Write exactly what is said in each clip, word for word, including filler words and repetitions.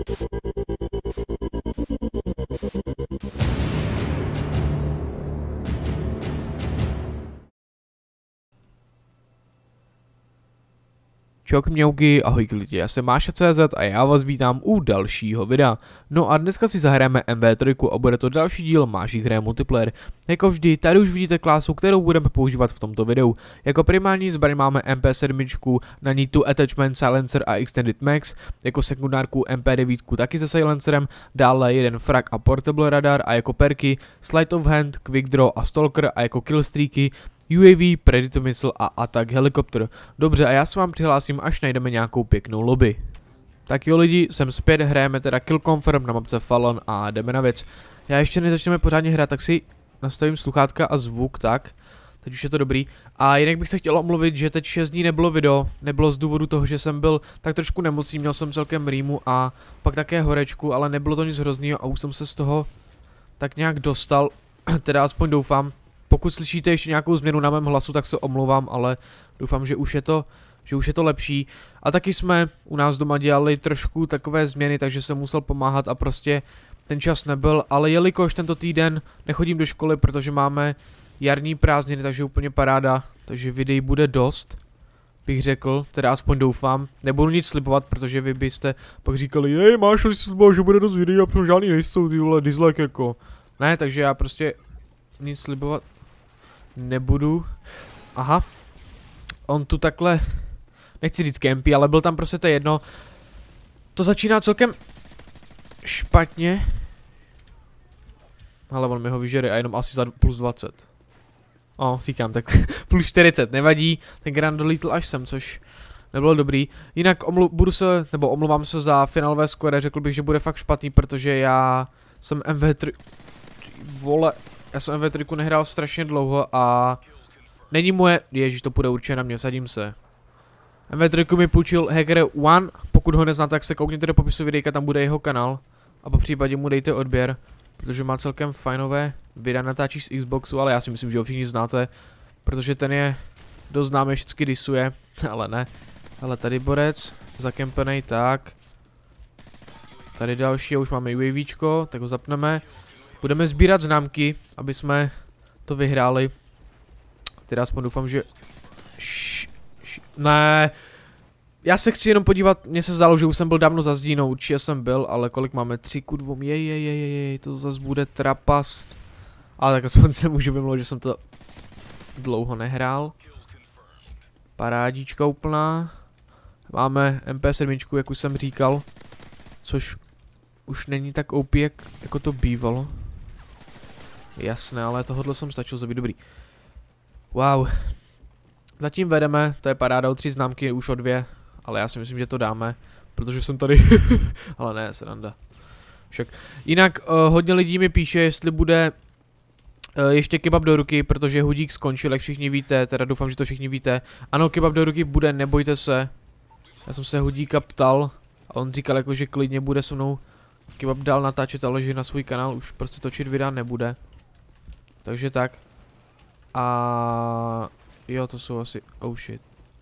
Čok mňauky, ahoj lidi, já jsem Máša tečka cé zet a já vás vítám u dalšího videa. No a dneska si zahrajeme em vé tři a bude to další díl Mášík hraje multiplayer. Jako vždy, tady už vidíte klásu, kterou budeme používat v tomto videu. Jako primární zbraň máme em pé sedm, na ní tu Attachment, Silencer a Extended Max, jako sekundárku em pé devět taky se silencerem, dále jeden frag a portable radar a jako perky Sleight of Hand, Quick Draw a Stalker a jako killstreaky U A V, Predator Missile a Attack Helicopter. Dobře, a já se vám přihlásím, až najdeme nějakou pěknou lobby. Tak jo lidi, jsem zpět, hrajeme teda Kill Confirm na mapce Fallon a jdeme na věc. Já ještě než začneme pořádně hrát, tak si nastavím sluchátka a zvuk, tak. Teď už je to dobrý. A jinak bych se chtěl omluvit, že teď šest dní nebylo video, nebylo z důvodu toho, že jsem byl tak trošku nemocný, měl jsem celkem rýmu a pak také horečku, ale nebylo to nic hroznýho a už jsem se z toho tak nějak dostal, teda aspoň doufám. Pokud slyšíte ještě nějakou změnu na mém hlasu, tak se omlouvám, ale doufám, že už je to, že už je to lepší. A taky jsme u nás doma dělali trošku takové změny, takže jsem musel pomáhat a prostě ten čas nebyl. Ale jelikož tento týden nechodím do školy, protože máme jarní prázdniny, takže úplně paráda, takže videí bude dost, bych řekl, teda aspoň doufám. Nebudu nic slibovat, protože vy byste pak říkali, jej, máš si sliboval, že bude dost videí a potom žádný nejsou, ty vole, dislike jako. Ne, takže já prostě nic slibovat nebudu. Aha. On tu takhle, nechci říct campy, ale byl tam prostě to jedno. To začíná celkem špatně. Ale on mi ho vyžere a jenom asi za plus dvacet. O, říkám, tak plus čtyřicet, nevadí. Ten Grand dolítl až sem, což nebylo dobrý. Jinak omlu budu se, nebo omluvám se za finálové score, řekl bych, že bude fakt špatný, protože já jsem em vé tři, vole, já jsem em vé tři nehrál strašně dlouho a není moje, ježiš, to půjde určitě na mě, vsadím se. em vé tři mi půjčil Hacker One, pokud ho neznáte, tak se koukněte do popisu videjka, tam bude jeho kanál. A po případě mu dejte odběr, protože má celkem fajnové videa, natáčí z Xboxu, ale já si myslím, že ho všichni znáte, protože ten je dost známý, vždycky disuje, ale ne. Ale tady borec, zakempenej, tak. Tady další, a už máme UAVčko, tak ho zapneme. Budeme sbírat známky, aby jsme to vyhráli. Teda aspoň doufám, že... Š, š, ne. Já se chci jenom podívat, mně se zdálo, že už jsem byl dávno za zdí, no určitě jsem byl, ale kolik máme? tři ku dvěma, jej, jej, jej, jej, to zase bude trapast. Ale tak aspoň se můžu vymlouvat, že jsem to dlouho nehrál. Parádička úplná. Máme em pé sedm, jak už jsem říkal, což už není tak O P, jak, jako to bývalo. Jasné, ale tohle jsem stačil zabít, dobrý. Wow. Zatím vedeme, to je paráda, o tři známky, už o dvě, ale já si myslím, že to dáme, protože jsem tady, ale ne, sranda. Však. Jinak uh, hodně lidí mi píše, jestli bude uh, ještě kebab do ruky, protože hudík skončil, jak všichni víte, teda doufám, že to všichni víte. Ano, kebab do ruky bude, nebojte se. Já jsem se hudíka ptal a on říkal jako, že klidně bude se mnou kebab dál natáčet, ale že na svůj kanál už prostě točit videa nebude. Takže tak. A jo, to jsou asi, oh shit.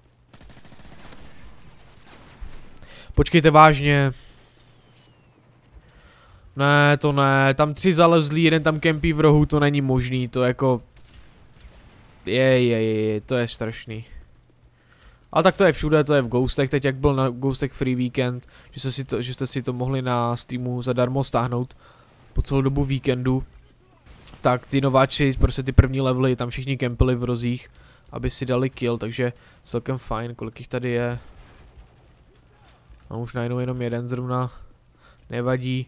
Počkejte, vážně. Ne, to ne, tam tři zalezlí, jeden tam kempí v rohu, to není možný, to jako... Je, je, je, je, to je strašný. A tak to je všude, to je v Ghostech, teď jak byl na Ghostech Free Weekend, že, se si to, že jste si to mohli na Steamu zadarmo stáhnout po celou dobu víkendu. Tak ty nováči, prostě ty první levely, tam všichni kempili v rozích, aby si dali kill, takže celkem fajn, kolik jich tady je. A už najednou jenom jeden zrovna, nevadí.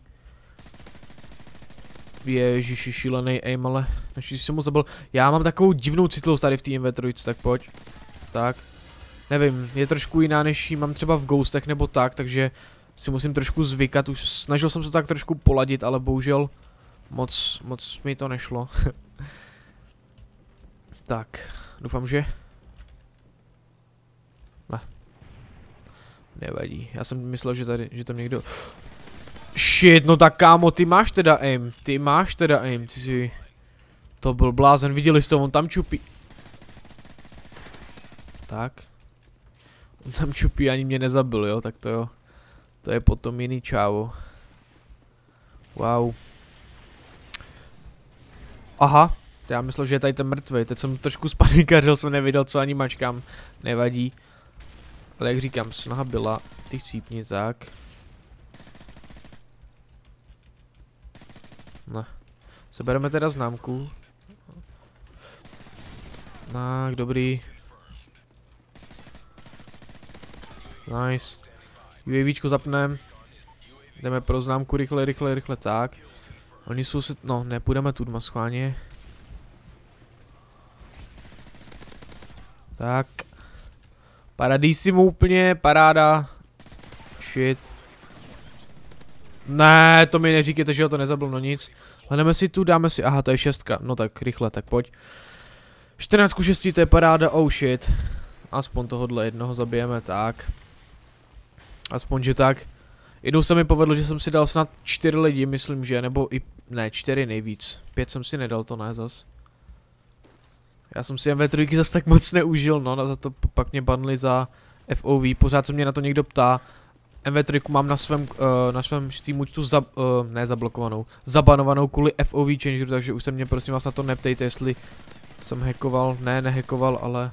Ježiši, šílený aim, ale naštěstí jsem mu zabil. Já mám takovou divnou citlivost tady v té em vé tři, tak pojď. Tak. Nevím, je trošku jiná, než ji mám třeba v Ghostech nebo tak, takže si musím trošku zvykat. Už snažil jsem se tak trošku poladit, ale bohužel moc, moc mi to nešlo. Tak, doufám, že... Ne. Nevadí, já jsem myslel, že tady, že tam někdo... Shit, no tak kámo, ty máš teda aim, ty máš teda aim, ty si... To byl blázen, viděli jste, on tam čupí. Tak. On tam čupí, ani mě nezabil, jo, tak to jo. To je potom jiný čávo. Wow. Aha, já myslel, že je tady ten mrtvý. Teď jsem trošku spanikařil, jsem neviděl, co ani mačkám. Nevadí. Ale jak říkám, snaha byla. Ty chcípni, tak. Ne. Sebereme teda známku. Tak, dobrý. Nice. UAVčko zapneme. Jdeme pro známku rychle, rychle, rychle, tak. Oni jsou si, no, nepůjdeme tu dma schválně. Tak. Paradísimu úplně, paráda. Shit. Ne, to mi neříkejte, že ho to nezabil, no nic. Hledeme si tu, dáme si, aha, to je šestka, no tak rychle, tak pojď. čtrnáct ku šesti, to je paráda, oh shit. Aspoň tohohle jednoho zabijeme, tak. Aspoň, že tak. Jednou se mi povedlo, že jsem si dal snad čtyři lidi, myslím, že, nebo i, ne, čtyři nejvíc. Pět jsem si nedal, to ne, zas. Já jsem si M V tři zas tak moc neužil, no, za to pak mě banli za F O V, pořád se mě na to někdo ptá. M V tři mám na svém, uh, na svém Steam účtu za, uh, ne zablokovanou, zabanovanou kvůli F O V changeru, takže už se mě prosím vás na to neptejte, jestli jsem hackoval, ne, nehackoval, ale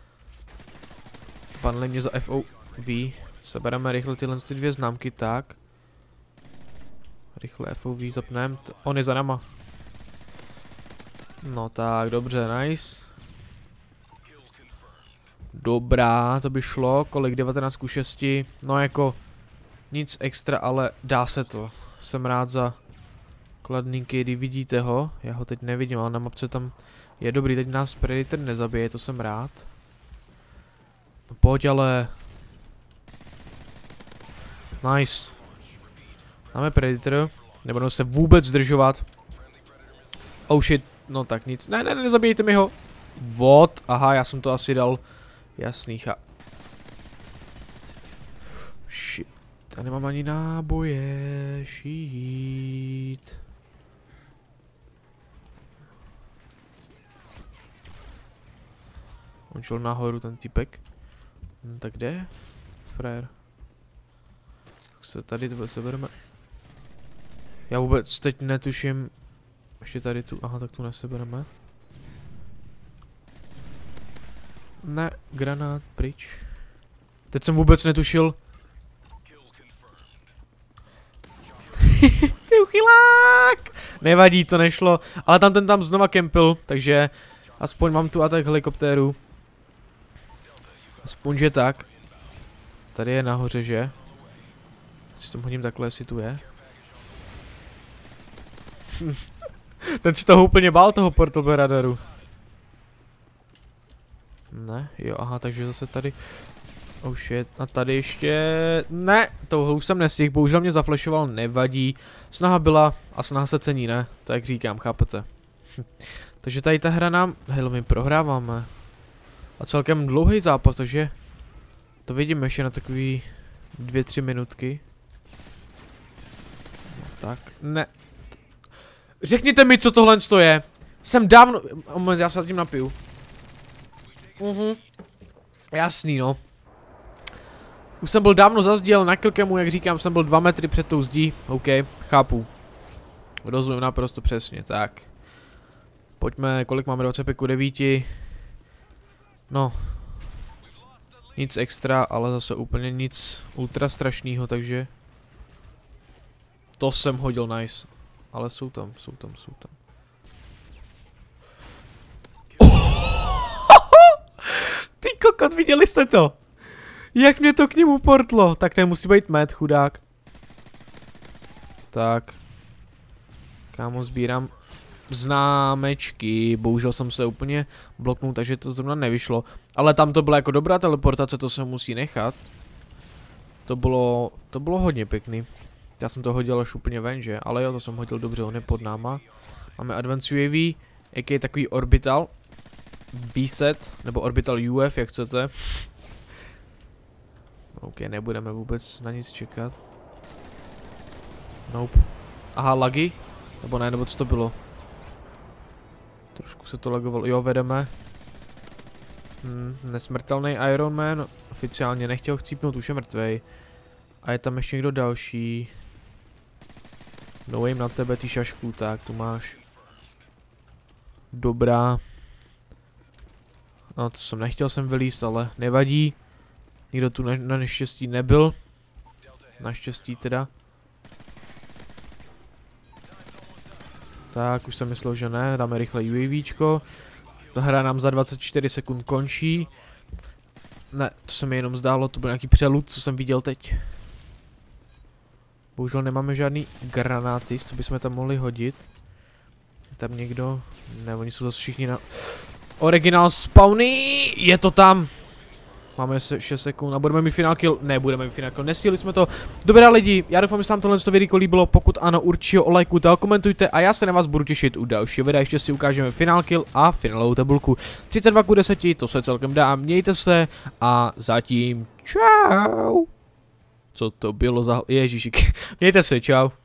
banli mě za F O V. Sebereme rychle tyhle ty dvě známky, tak. Rychle F O V zapneme, on je za náma. No tak, dobře, nice. Dobrá, to by šlo, kolik, devatenáct ku šesti, no jako nic extra, ale dá se to. Jsem rád za kladníky, kdy vidíte ho, já ho teď nevidím, ale na mapce tam je dobrý, teď nás Predator nezabije, to jsem rád. No pojď ale. Nice. Máme Predator, nebudeme se vůbec zdržovat. Oh shit, no tak nic, ne, ne, ne, nezabijte mi ho. What? Aha, já jsem to asi dal. Jasný, cha. Shit. Já nemám ani náboje. Shit. On šel nahoru ten typek. Hm, tak kde? Frér. Tak se tady to sebereme. Já vůbec teď netuším. Ještě tady tu, aha, tak tu nesebereme. Ne, granát, pryč. Teď jsem vůbec netušil. Ty uchylák! Nevadí, to nešlo. Ale tam ten tam znova kempil, takže aspoň mám tu atak helikoptéru. Aspoň, že tak. Tady je nahoře, že? Jestli jsem hodím takhle, jestli tu je. Ten si toho úplně bál, toho portal radaru. Ne, jo, aha, takže zase tady. Oh shit, a tady ještě. Ne, tohle už jsem nestihl, bohužel mě zaflešoval, nevadí. Snaha byla a snaha se cení, ne? To jak říkám, chápete. Takže tady ta hra nám, hele, my prohráváme. A celkem dlouhý zápas, takže to vidíme ještě na takový dvě, tři minutky. No, tak, ne. Řekněte mi, co tohle je. Jsem dávno, moment, já se tím napiju. Mhm. Jasný, no. Už jsem byl dávno za zdí, ale na Kilkemu, jak říkám, jsem byl dva metry před tou zdí. OK, chápu. Rozumím naprosto přesně, tak. Pojďme, kolik máme, dvacet pět ku devíti. No. Nic extra, ale zase úplně nic ultra strašného, takže. To jsem hodil nice. Ale jsou tam, jsou tam, jsou tam. Ty kokot, viděli jste to? Jak mě to k němu portlo? Tak ten musí být med, chudák. Tak. Kámo, sbírám známečky. Bohužel jsem se úplně bloknul, takže to zrovna nevyšlo. Ale tam to byla jako dobrá teleportace, to se musí nechat. To bylo, to bylo hodně pěkný. Já jsem to hodil až úplně ven, že? Ale jo, to jsem hodil dobře, on je pod náma. Máme Advanced U A V, jaký je takový Orbital. B-set, nebo Orbital U F, jak chcete. OK, nebudeme vůbec na nic čekat. Nope. Aha, lagy? Nebo ne, nebo co to bylo? Trošku se to lagovalo. Jo, vedeme. Hmm, nesmrtelný Iron Man. Oficiálně nechtěl chcípnout, už je mrtvej. A je tam ještě někdo další. No jim na tebe, ty šašku, tak tu máš. Dobrá. No to jsem nechtěl jsem vylíst, ale nevadí. Nikdo tu na, na neštěstí nebyl. Naštěstí teda. Tak, už jsem myslel, že ne, dáme rychle UAVčko. Ta hra nám za dvacet čtyři sekund končí. Ne, to se mi jenom zdálo, to byl nějaký přelud, co jsem viděl teď. Bohužel nemáme žádný granáty, co bychom tam mohli hodit. Je tam někdo? Ne, oni jsou zase všichni na... Original spawny! Je to tam! Máme šest sekund a budeme mít final kill. Ne, budeme mít final kill, nestihli jsme to. Dobrá lidi, já doufám, že se vám tohle video líbilo. Pokud ano, určitě o lajku, komentujte a já se na vás budu těšit u dalšího videa. Ještě si ukážeme final kill a finálovou tabulku. třicet dva ku deseti, to se celkem dá. Mějte se a zatím čau. Co to bylo za... Ježíšik. Mějte se, čau.